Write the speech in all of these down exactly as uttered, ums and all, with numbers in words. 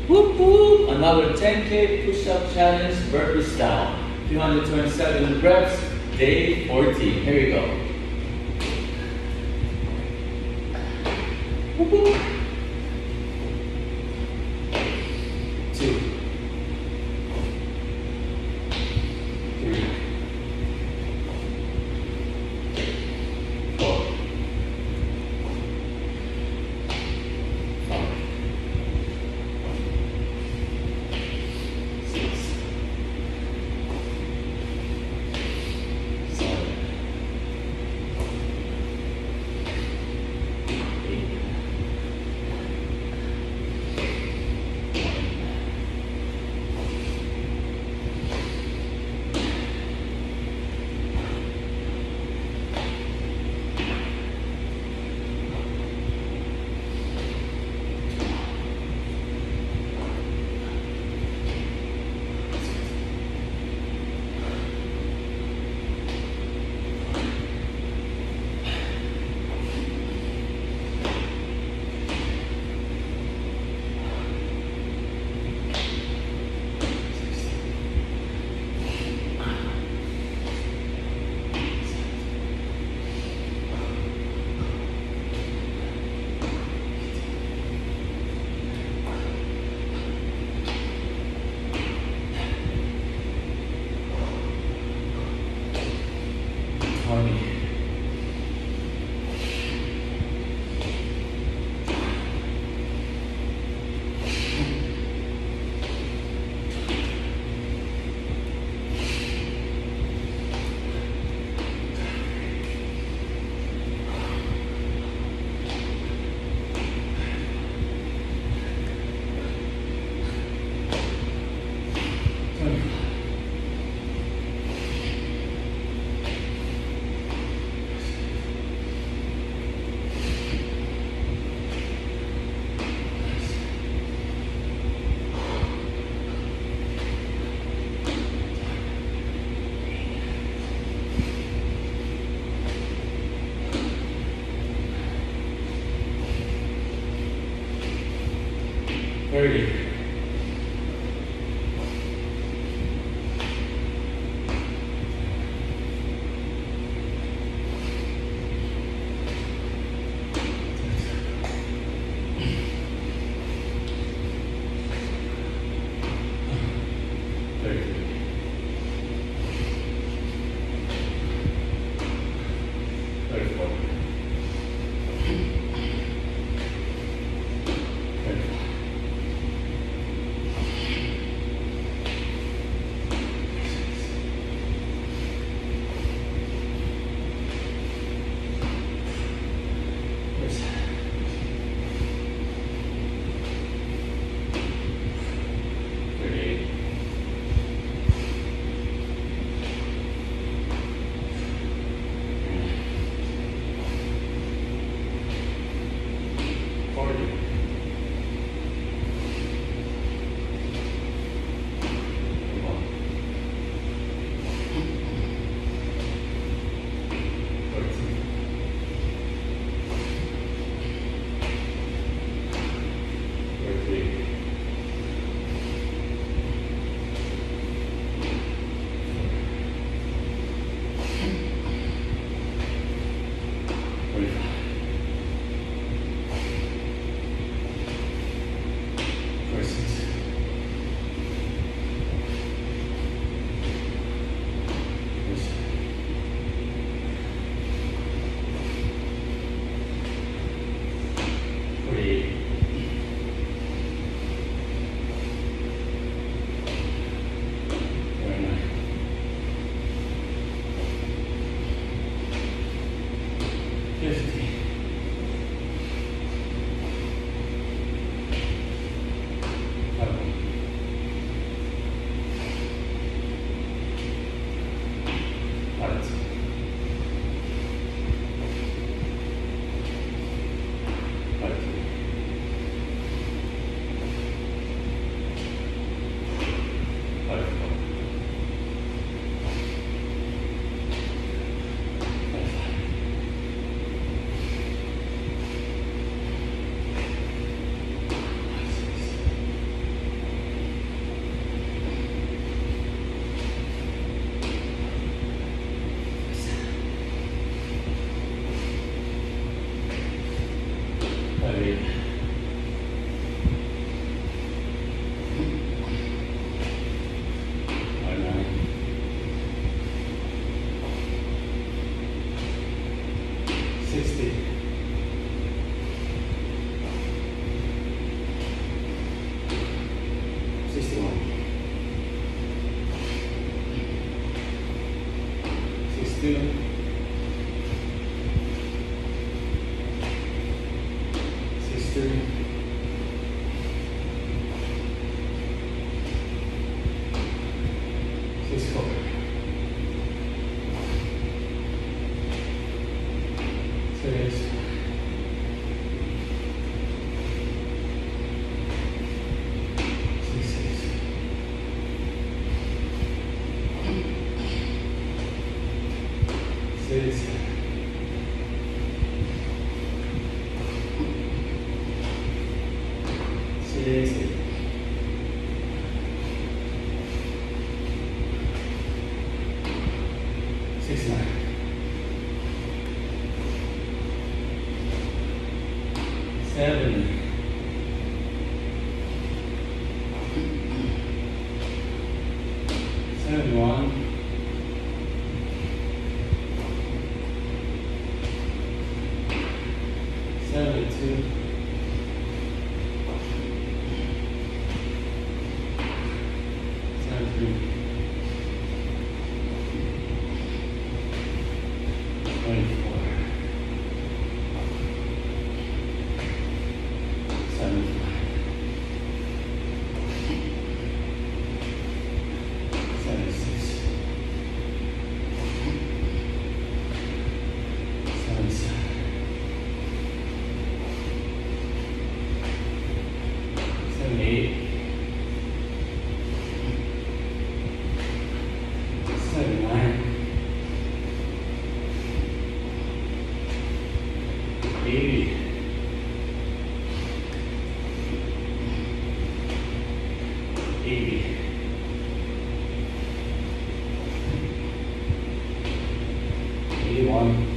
Whoop whoop. Another ten K push-up challenge, burpee style. two hundred twenty-seven reps, day fourteen. Here we go. Whoop whoop. Two. Three. Four. Five. Six. Seven. Eight. Twenty. Thirty. Thirty. Thirty-four. Thirty-five. sixty-one, sixty-two, sixty-three, sixty-four, six, six, six, six, nine, seven, seven, one, seventy-two, seventy-three, twenty-four, seventy-five, seventy-six, seventy-seven, seventy-eight, seventy-nine, eighty, eighty, eighty-one,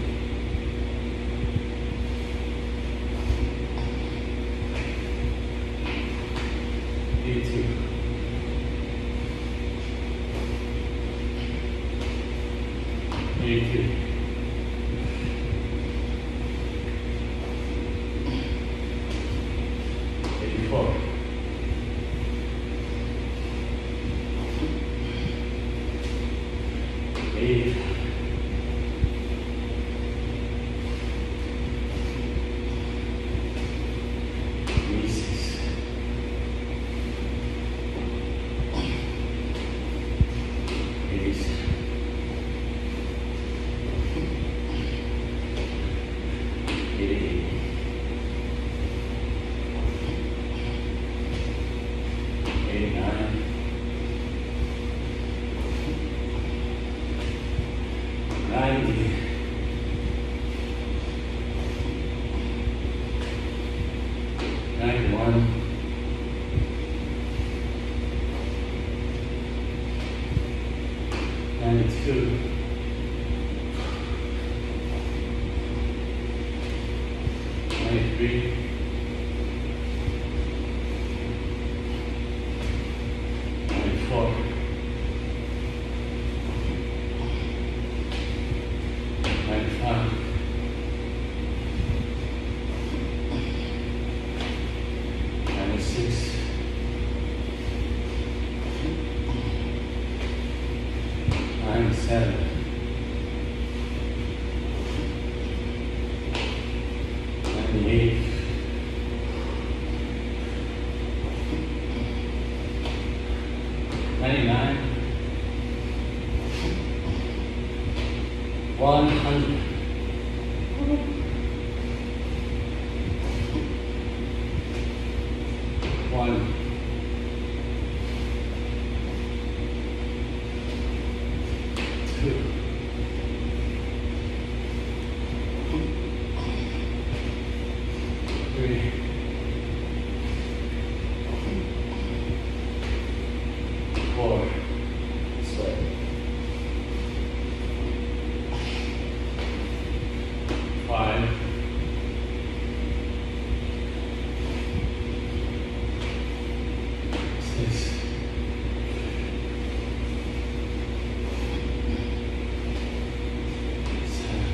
eighty-two, eighty-three, eighty-four, eighty, eighty-six, eighty-seven, eighty-eight, eighty-nine, ninety, ninety-one, ninety-two, ninety-three, ninety-four, ninety-five, ninety-six, ninety-seven, ninety-eight, ninety-nine, one hundred, one, two, three, four, sweat, five, six, seven,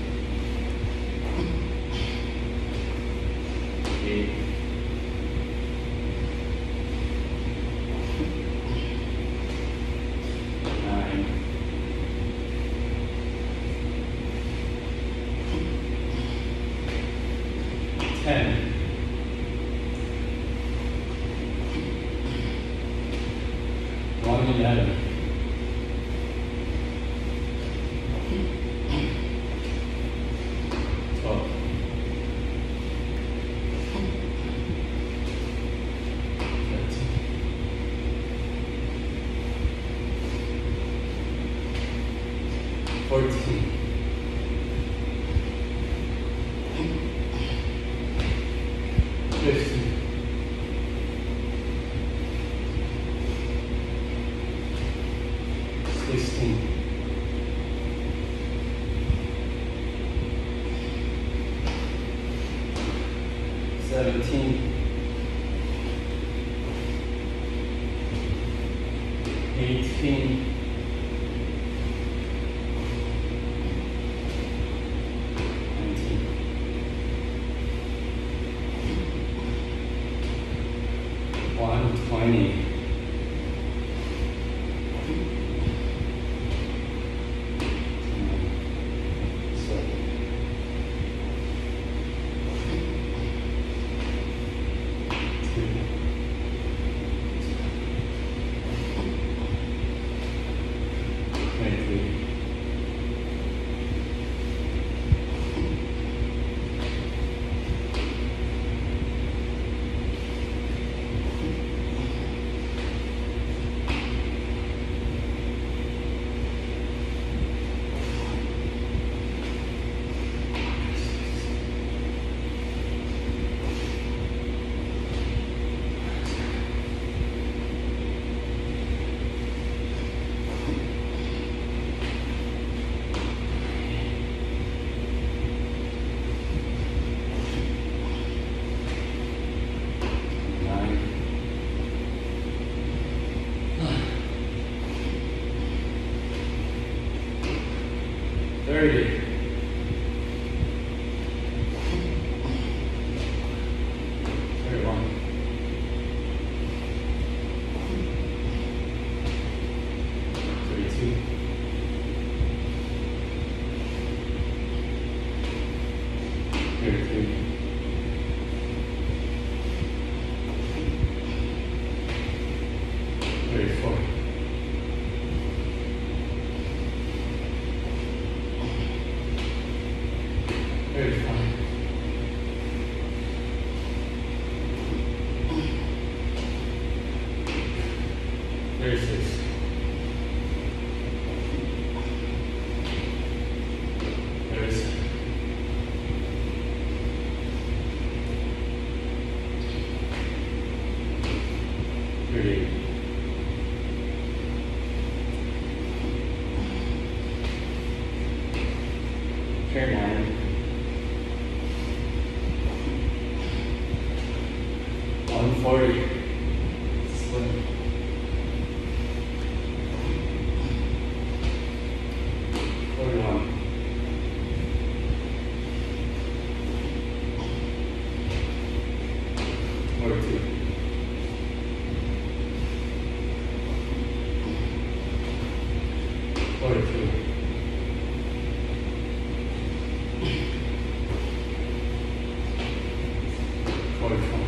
eight, eleven. twelve. thirteen. fourteen. fifteen. sixteen. seventeen. eighteen. nineteen. one twenty. thirty. thirty-one. thirty-two. thirty-three. thirty-four. thirty-five. thirty-six. thirty-seven. thirty-eight. thirty-nine. one forty. Slim. forty-one. forty-two. forty-three. forty-four.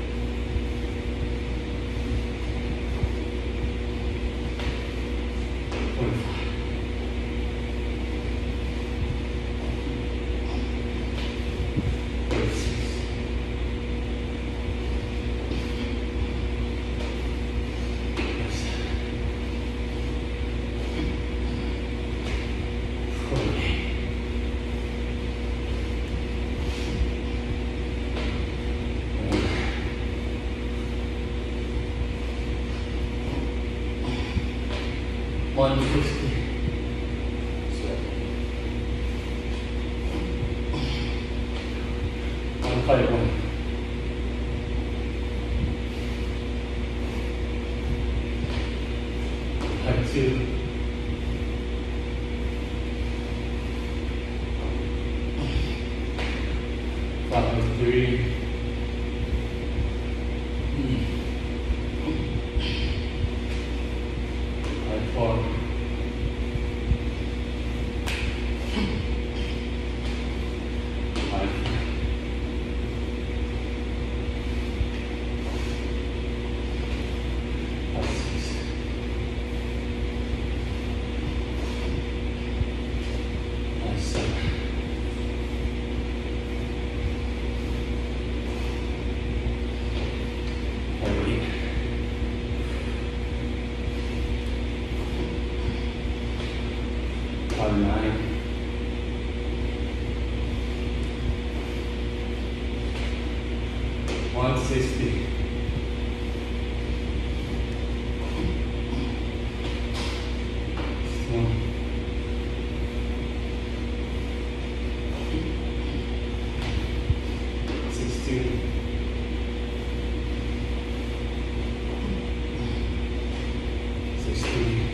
one fifty. one fifty-one. fifty-two. fifty-three. fifty-four. one nine. one sixty. sixty. sixty.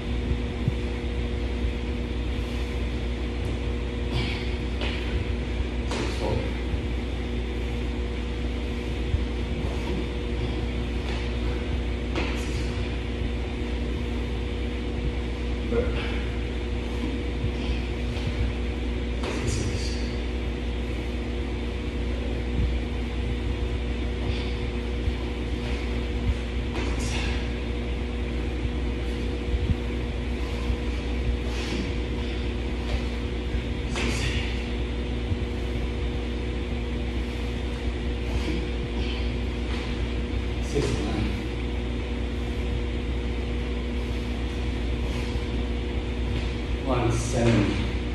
one seventy.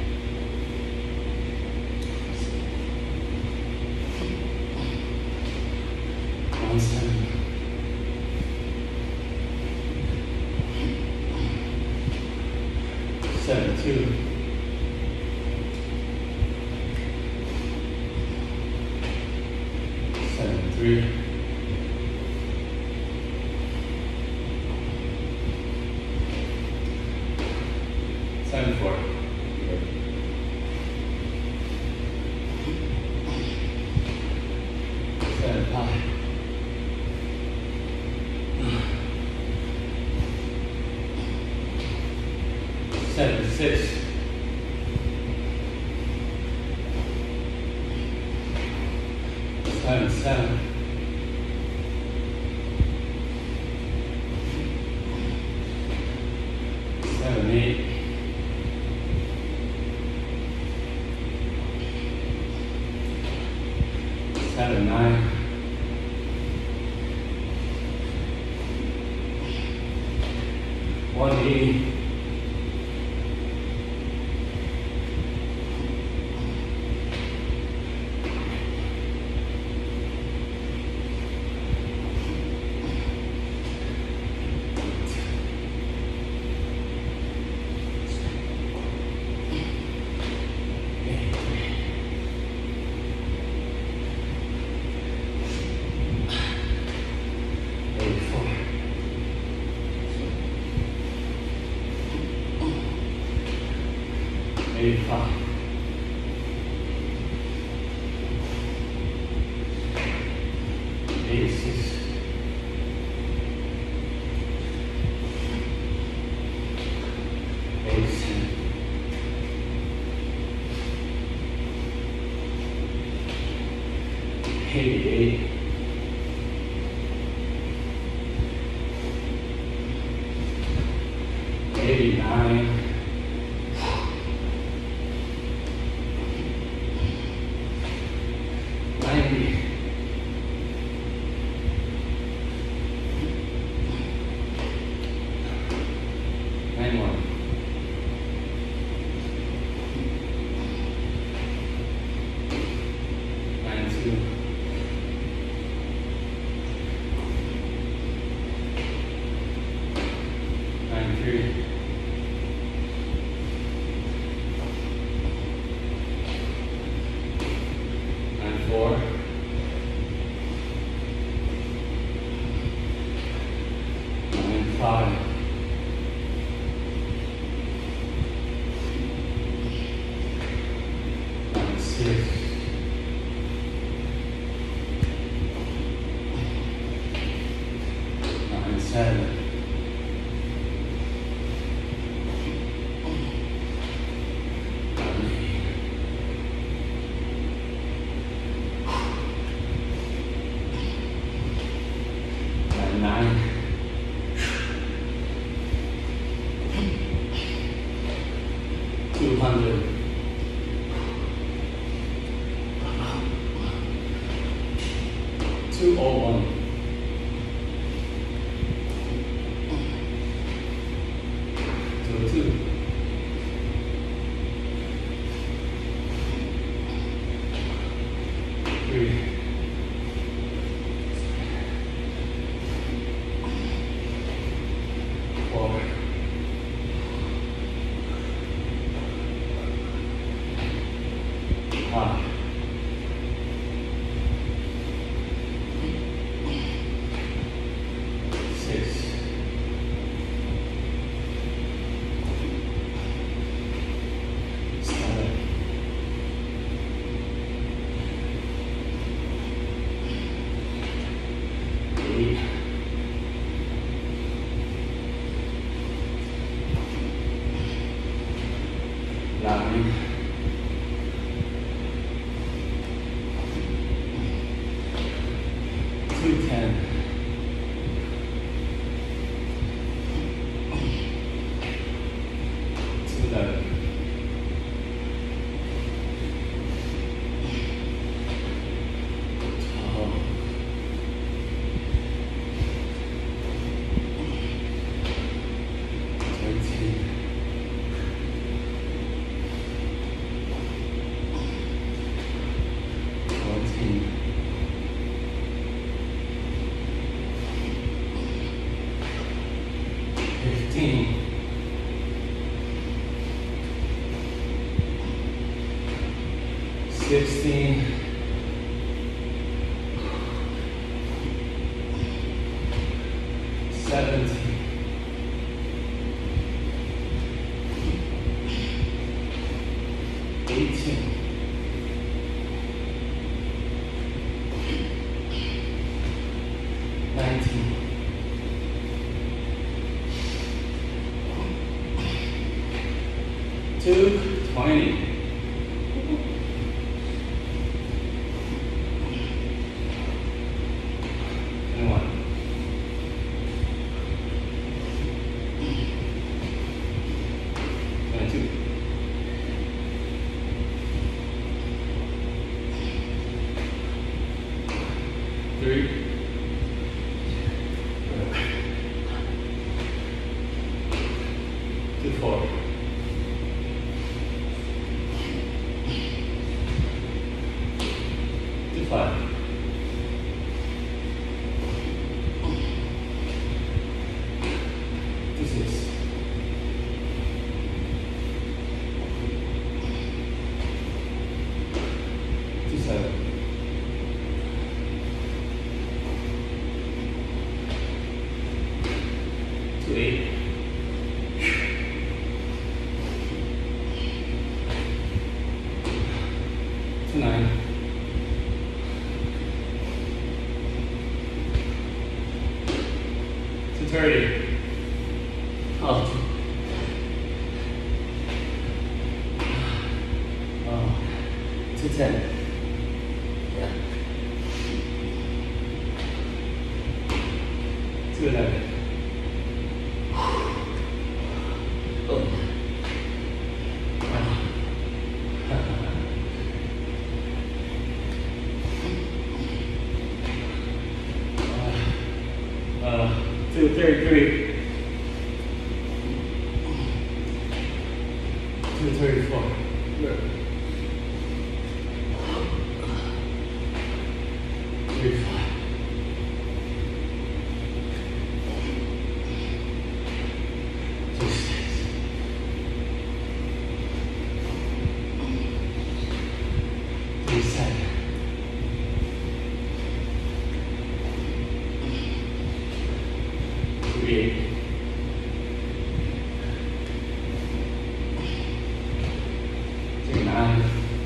one seventy. seventy-two. seventy-three. seventy-four. seventy-five. seventy-six. seventy-seven. seventy-eight. seventy-nine. one eighty. eighty-five. eighty-six. eighty-seven. eighty-eight. eighty-nine. ninety. ninety-one. ninety-two. ninety-three. ninety-four. ninety-five. ninety-six. ninety-seven. ninety-nine. two hundred. two oh one. two oh two. eight. Nine. Two ten. Two eleven. Twelve. Thirteen. Fourteen. Fifteen. Sixteen. Seventeen. Eighteen. Nineteen. Two, twenty. Twenty-one. Twenty-two. Three. Two, four. Two, five. Two, six. Two, seven. Two, eight. Two, nine. Two, thirty. Oh. Oh. Two, ten. Yeah. Two, eleven. Oh. Uh, two thirty-three, two thirty-four, thirty-five, thirty-six, thirty-seven. Eight. Nine.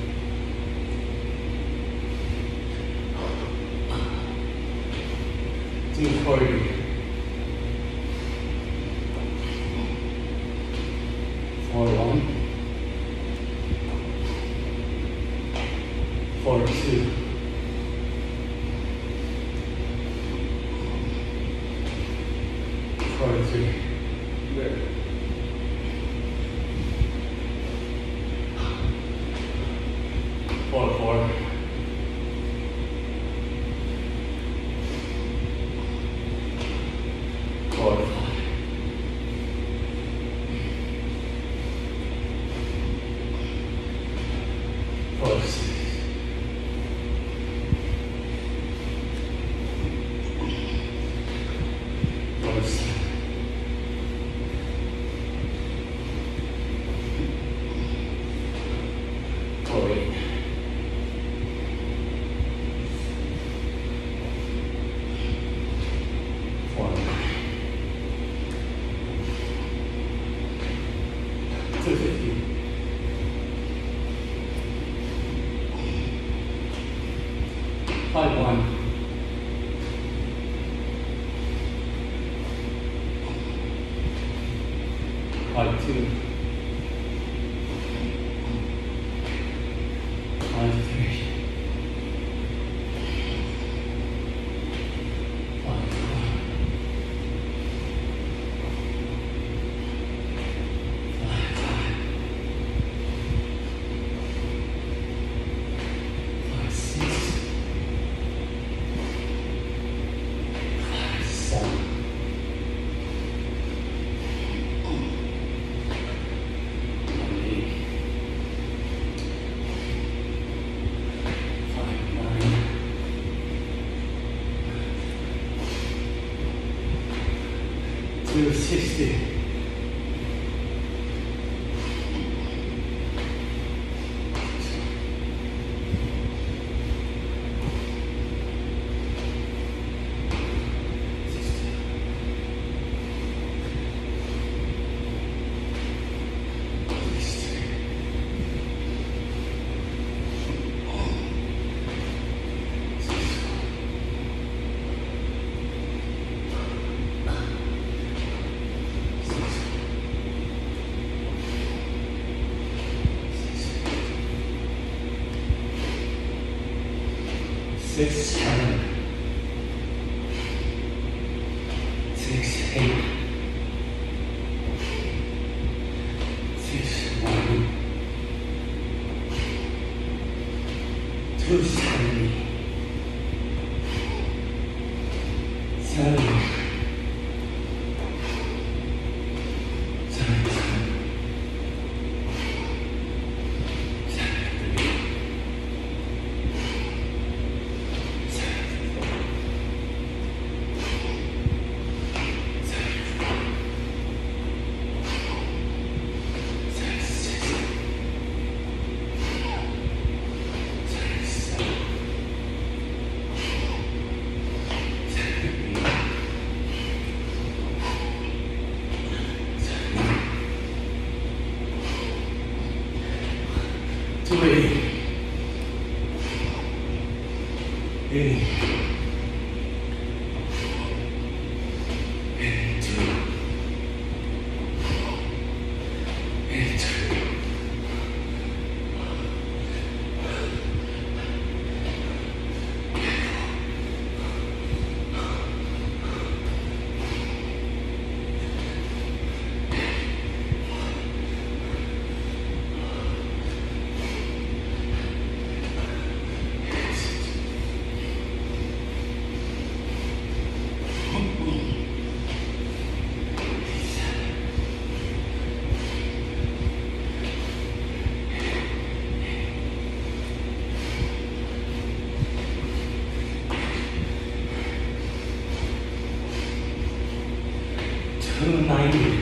Two forty. Four one. Four two. Four three. Four four. Four five. Four six. Four seven. Five, two. Five, three. Five, four. Five, five. Five, six. Five, seven. two sixty. Six, seven, six, eight, six, one, two, seventy, seven, seven, two, eight, eight, and two, and two, two ninety.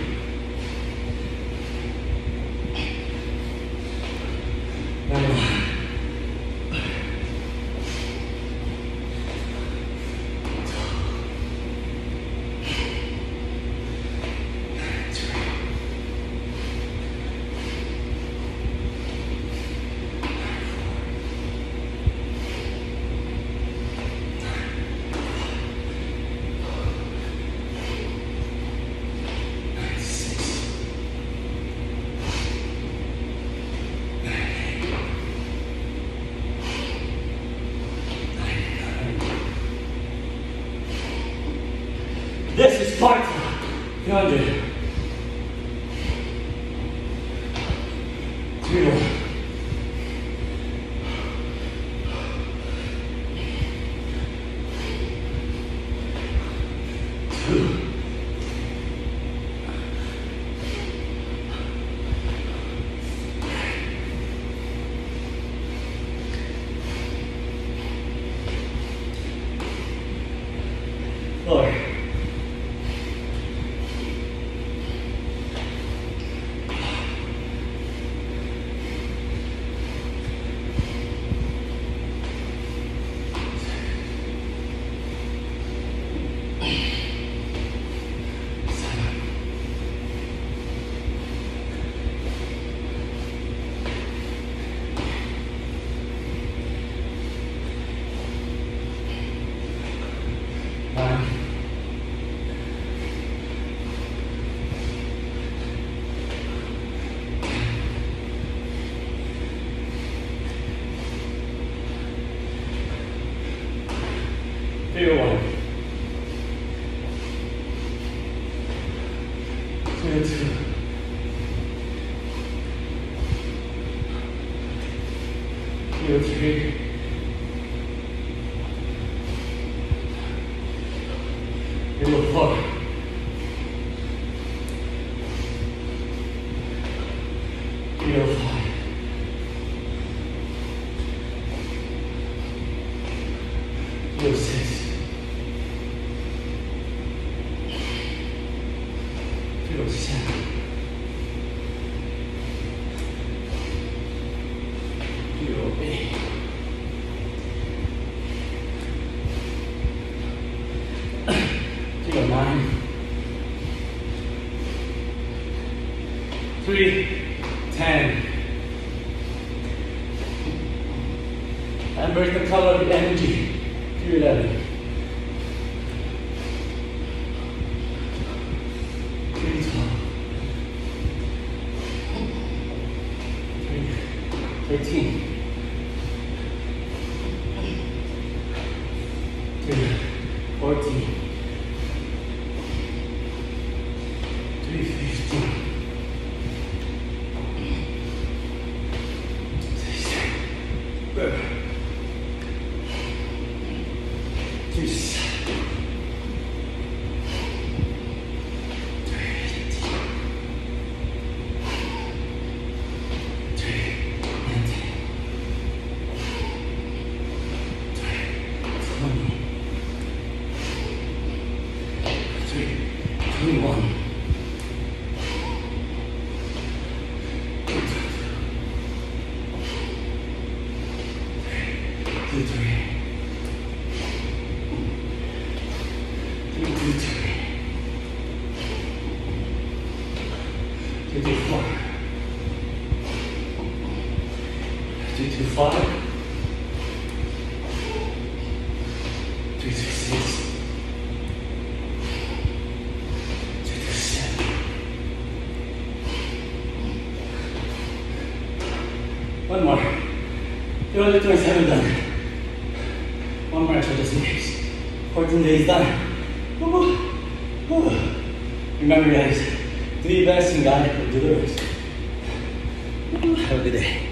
This is Sparta. three hundred. Three more. Two. Four. three oh four, three oh five, three oh six, three oh seven, three oh eight, three oh nine, three ten. Embrace the color of the energy. three eleven. three twelve. three thirteen. three fourteen. three fifteen. Three seven. Three eighteen. Three nineteen. Three twenty. Three twenty-one. Two, three. Two, two, three. Two, two, four. Two, two, five. Three, two, six. Two, two, seven. One more. You're only twenty-seven done. One more extra just in case. fourteen days done. Woo. Woo. Remember guys, do your best and God delivers. Have a good day.